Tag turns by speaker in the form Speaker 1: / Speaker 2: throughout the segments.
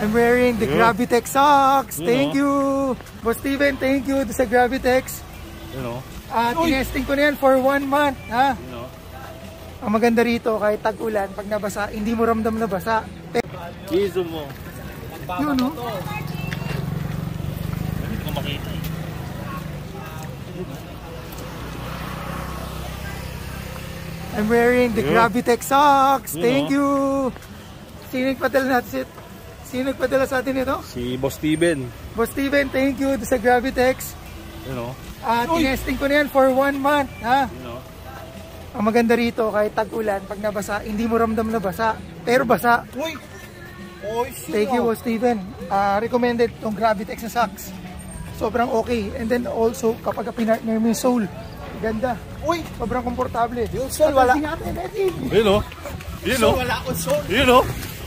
Speaker 1: I'm wearing the Gravitex socks. Thank you. Boss Steven, thank you sa Gravitex. Tinesting ko na yan for 1 month. Ha? Ang maganda rito, kahit tag-ulan, pag nabasa, hindi mo ramdam na basa.
Speaker 2: Gizo mo.
Speaker 1: Yun, no?
Speaker 2: Hindi ko makita eh.
Speaker 1: I'm wearing the Gravitex socks. Thank you. Sino nagpadala sa atin ito?
Speaker 2: Si Boss Steven.
Speaker 1: Boss Steven, thank you sa Gravitex. Tinesting ko na yan for 1 month. Ha? Ang maganda rito, kahit tag-ulan, pag nabasa, hindi mo ramdam na basa. Pero basa. Thank you, Boss Steven. Recommended itong Gravitex na socks. Sobrang okay. And then also, kapag pinartner mo yung sole, ganda. Sobrang komportable.
Speaker 3: Yung sole, wala.
Speaker 2: Wala akong sole.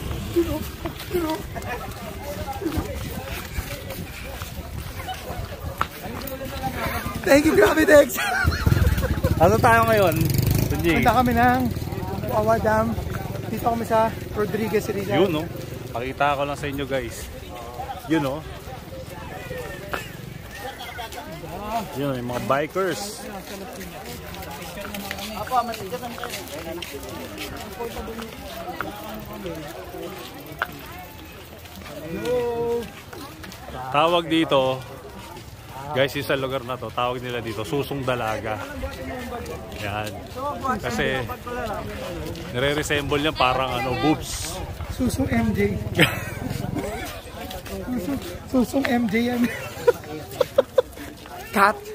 Speaker 1: Thank you, Gravitex.
Speaker 2: Ano tayo ngayon?
Speaker 1: Punta kami ng Wawa Dam. Dito kami sa Rodriguez Rizal.
Speaker 2: Yun, no? Pakita ko lang sa inyo, guys. Yun, no? Yun, yung mga bikers. Tawag dito, guys, sa lugar na to, tawag nila dito Susong Dalaga. Yan. Kasi nire-resemble niya parang boobs.
Speaker 1: Susong MJ. Susong MJ yan. Cat.